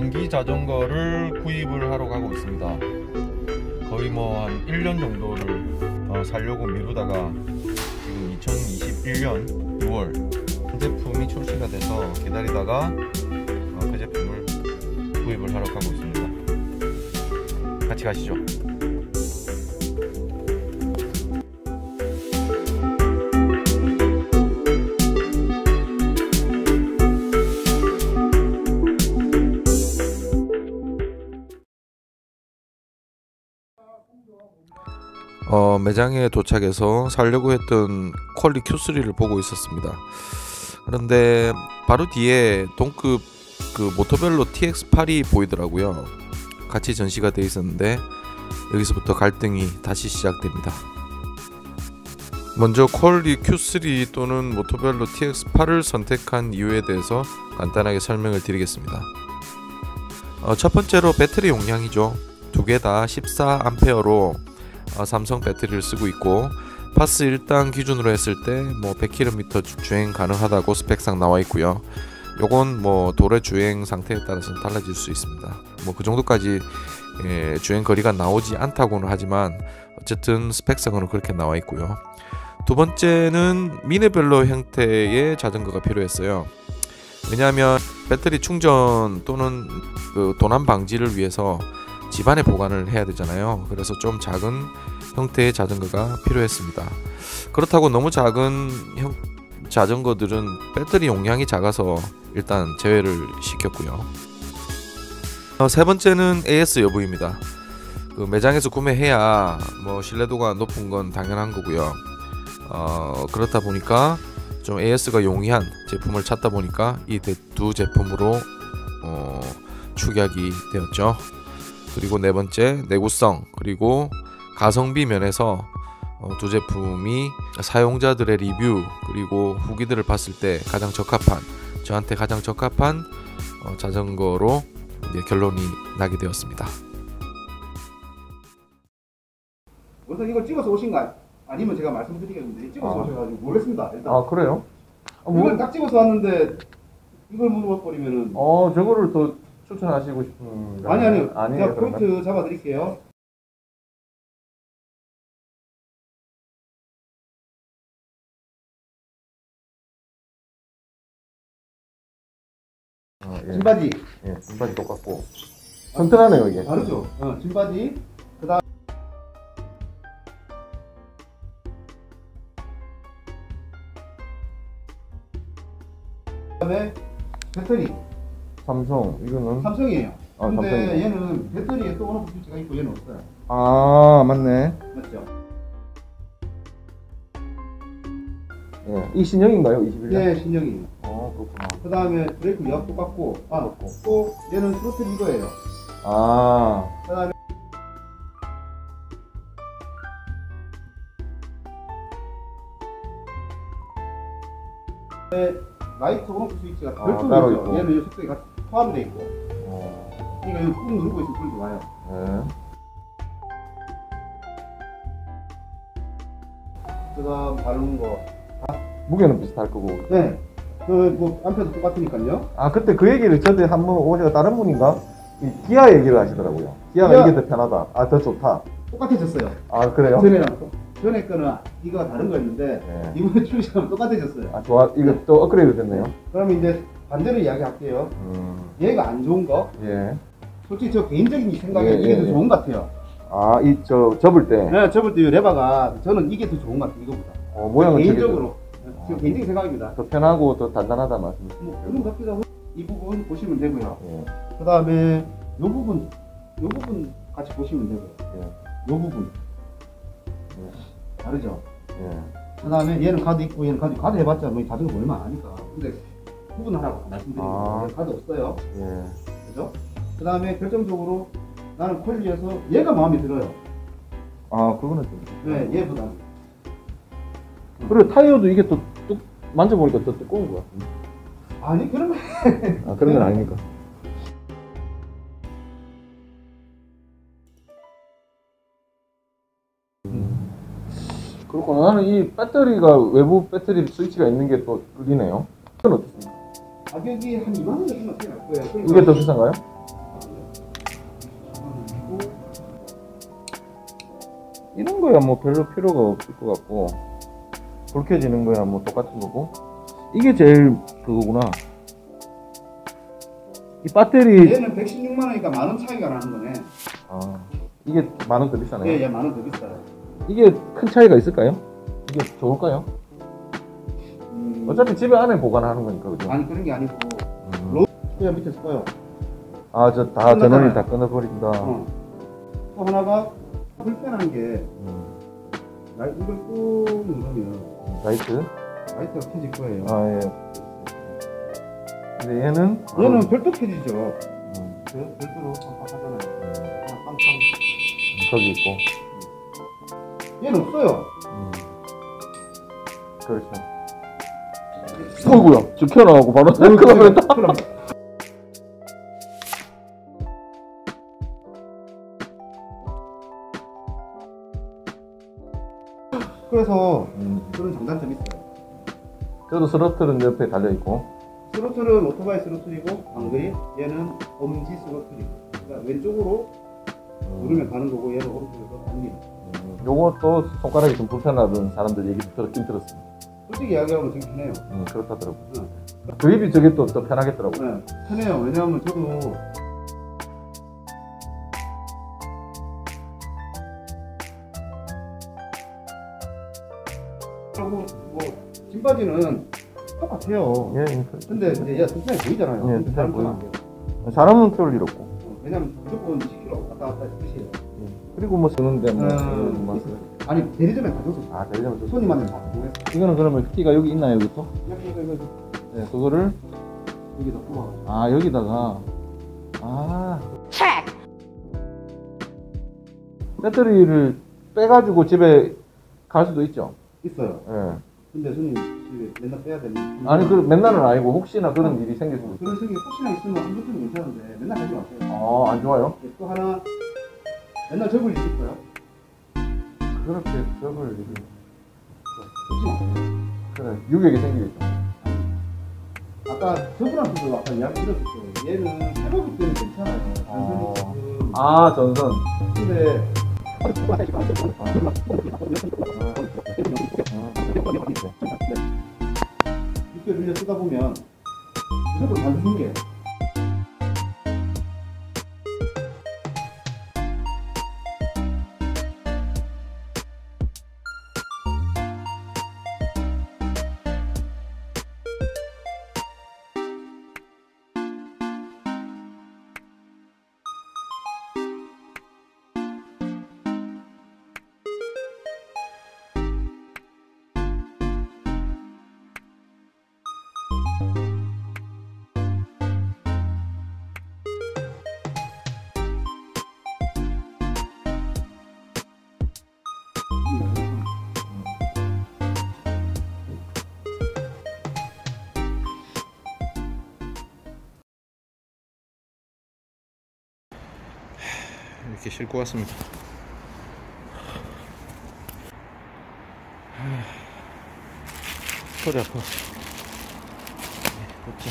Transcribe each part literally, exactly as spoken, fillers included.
전기 자전거를 구입을 하러 가고 있습니다. 거의 뭐 한 일 년 정도를 어, 살려고 미루다가 지금 이천이십일 년 유월 제품이 출시가 돼서 기다리다가 어, 그 제품을 구입을 하러 가고 있습니다. 같이 가시죠. 어, 매장에 도착해서 사려고 했던 퀄리 큐 쓰리를 보고 있었습니다. 그런데 바로 뒤에 동급 그 모토벨로 티 엑스 팔이 보이더라고요. 같이 전시가 되어 있었는데 여기서부터 갈등이 다시 시작됩니다. 먼저 퀄리 큐 쓰리 또는 모토벨로 티 엑스 팔을 선택한 이유에 대해서 간단하게 설명을 드리겠습니다. 어, 첫 번째로 배터리 용량이죠. 두 개 다 십사 암페어로 어, 삼성 배터리를 쓰고 있고 파스 일 단 기준으로 했을 때 뭐 백 킬로미터 주행 가능하다고 스펙상 나와 있고요. 요건 뭐 도로 주행 상태에 따라서 달라질 수 있습니다. 뭐 그 정도까지 예, 주행 거리가 나오지 않다고는 하지만 어쨌든 스펙상으로 그렇게 나와 있고요. 두 번째는 미니벨로 형태의 자전거가 필요했어요. 왜냐하면 배터리 충전 또는 그 도난 방지를 위해서 집안에 보관을 해야 되잖아요. 그래서 좀 작은 형태의 자전거가 필요했습니다. 그렇다고 너무 작은 형, 자전거들은 배터리 용량이 작아서 일단 제외를 시켰고요. 어, 세 번째는 에이 에스 여부입니다. 그 매장에서 구매해야 뭐 신뢰도가 높은 건 당연한 거고요. 어, 그렇다 보니까 좀 에이 에스가 용이한 제품을 찾다 보니까 이 두 제품으로 어, 축약이 되었죠. 그리고 네 번째, 내구성 그리고 가성비 면에서 어, 두 제품이 사용자들의 리뷰 그리고 후기들을 봤을 때 가장 적합한, 저한테 가장 적합한 어, 자전거로 이제 결론이 나게 되었습니다. 우선 이걸 찍어서 오신 거 아니면 제가 말씀드리겠는데 찍어서 아. 오셔가지고 모르겠습니다. 일단. 아 그래요? 아, 뭐... 이걸 딱 찍어서 왔는데 이걸 물어버리면은 어 저거를 또 추천하시고 싶은 아니 아니요. 아니에요, 제가 포인트 그러면? 잡아드릴게요. 아, 예. 진바지. 예, 진바지 똑같고 튼튼하네요 이게. 다르죠. 어, 진바지. 그다음 그다음에 배터리. 삼성 이거는 삼성이에요. 아, 근데 삼성이요. 얘는 배터리에 또 온오프 스위치가 있고 얘는 없어요. 아 맞네. 맞죠? 예, 이 신형인가요? 이십일 년? 네, 신형이에요. 어 그렇구나. 그 다음에 브레이크 유압 똑같고, 아, 또 얘는 스로틀 이거예요. 아. 그 다음에 라이트 온오프 스위치가 아, 별도로 따로 있죠. 있고. 얘는 속도에 같이 포함되어 있고. 어. 그러니까 이거 꾹 누르고 있으면 불이 좋아요. 네. 그 다음 바르는 거. 무게는 비슷할 거고. 네. 그, 뭐, 암페도 똑같으니까요. 아 그때 그 얘기를 저한테 한 번 오셔서 다른 분인가? 이 기아 얘기를 하시더라고요. 기아가 기아. 이게 더 편하다. 아 더 좋다. 똑같아졌어요. 아 그래요? 전에랑 또. 전에 거는 이거가 다른 거였는데, 네. 이번에 출시하면 똑같아졌어요. 아 좋아. 이거 또 업그레이드 됐네요. 그러면 이제 반대로 이야기할게요. 음. 얘가 안 좋은 거. 예. 솔직히 저 개인적인 생각에 예, 이게 예, 더 예. 좋은 것 같아요. 아 이 저 접을 때. 네, 접을 때 이 레바가 저는 이게 더 좋은 것 같아요. 이거보다. 어 모양은 개인적으로. 지금 아. 개인적인 생각입니다. 더 편하고 더 단단하다 말씀이시죠? 뭐 그런 것 같기도 하고 이 부분 보시면 되고요. 예. 그 다음에 이 부분, 이 부분 같이 보시면 되고요. 예. 이 부분 예. 다르죠. 예. 그 다음에 얘는 가드 있고 얘는 가드 가드 해봤자 뭐 자전거 얼마 안 하니까. 근데 구분하라고 말씀드리고 아. 가드 없어요. 예. 그죠? 그 다음에 결정적으로 나는 퀄리에서 얘가 마음에 들어요. 아 그거는 좀. 네, 얘보다. 그리고 타이어도 이게 또 뚝 만져보니까 더 두꺼운 것 같은데. 아니 그런 거. 아 그런 건 아닙니까? 음. 그렇구나. 나는 이 배터리가 외부 배터리 스위치가 있는 게 또 끌리네요. 이건 어떻습니까? 가격이 한 이만 원 정도 차이 날 거예요. 이게 더 비싼가요? 이런 거야 뭐 별로 필요가 없을 것 같고, 불 켜지는 거야 뭐 똑같은 거고. 이게 제일 그거구나. 이 배터리 얘는 백십육만 원이니까 만 원 차이가 나는 거네. 아, 이게 만 원 더 비싸네요. 예, 얘 만 원 더 비싸요. 이게 큰 차이가 있을까요? 이게 좋을까요? 음, 어차피 집에 안에 보관하는 거니까, 그죠? 아니 그런 게 아니고 음. 로 그냥 밑에서 꺼요. 아, 저 다 전원이 다 끊어버린다. 어. 또 하나가 불편한 게 음. 나 이걸 꾹 누르면 라이트? 라이트가 켜질 거예요. 아, 예. 근데 얘는? 얘는 아, 별도 켜지죠. 음, 별- 별도로 깜빡하잖아요. 음, 그냥 깜빡. 저기 있고. 얘는 없어요. 음. 그렇죠. 어이구야, 저 켜나가고 바로 끊어버렸다. 그럼 그래서 음. 그런 장단점이 있어요. 저도 스로틀은 옆에 달려있고. 스로틀은 오토바이 스로틀이고 방글이 얘는 엄지 스로틀이고 그러니까 왼쪽으로 음. 누르면 가는 거고 얘는 오른쪽에서 달립니다. 음. 요것도 손가락이 좀 불편하던 사람들 얘기 들었긴 들었습니다. 솔직히 이야기하면 되게 편해요. 음, 그렇다더라고요. 응. 그립이 저게 또, 더 편하겠더라고요. 네, 편해요. 왜냐하면 저도 그리고 뭐 신바지는 똑같아요. 예, 예. 근데 이제 얘가 튼튼해 보이잖아요. 예, 근데 튼튼해 다른 보이죠. 건 안 돼요. 사람은 태울 일 없고. 어, 왜냐면 무조건 십 킬로그램 왔다 갔다 끝이에요. 그리고 뭐 쓰는데 뭐. 음, 뭐 아니 대리점에 가져서 아, 대리점 좀 손님한테 다 보냈어. 이거는 그러면 끼가 여기 있나요, 여기부터? 여기 이거 이거 네, 그거를 여기다 뽑아. 아, 여기다가 아. 배터리를 빼가지고 집에 갈 수도 있죠. 있어요. 예. 근데 손님 집에 맨날 빼야 되는. 아니, 그 맨날은 아니고 혹시나 그런 일이 생길 수도 있고. 그런 생각이 혹시나 있으면 한 번쯤은 괜찮은데 맨날 하지 마세요. 아, 안 좋아요? 또 하나 맨날 적을 일 있어요. 그렇게 적을 일이. 혹시나. 그래, 유격이 생기겠죠. 아까 저분한테도 아까 이야기 드렸을 때 얘는 새거기 때문에 괜찮아요. 어. 단순히 지금 아, 전선. 근데 육개 늘려 쓰다 보면 무조건 단순 게 이렇게 싣고 왔습니다. 허리 아파. 걷자.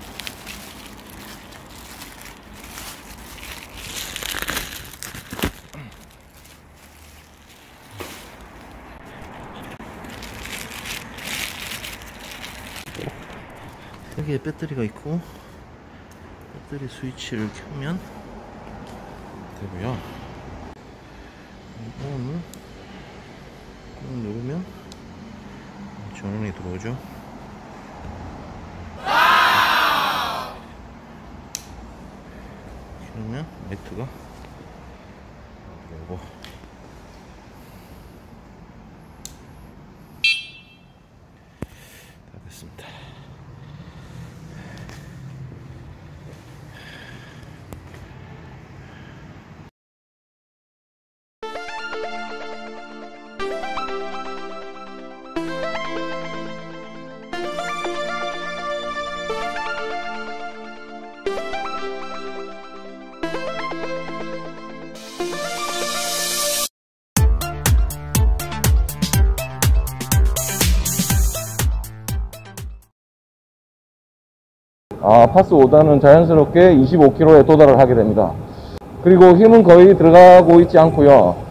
여기에 배터리가 있고 배터리 스위치를 켜면 되고요. 이거는 꾹 누르면 전원이 들어오죠. 그러면 라이트가 들어오고 다 됐습니다. 아, 파스 오 단은 자연스럽게 이십오 킬로미터에 도달을 하게 됩니다. 그리고 힘은 거의 들어가고 있지 않고요.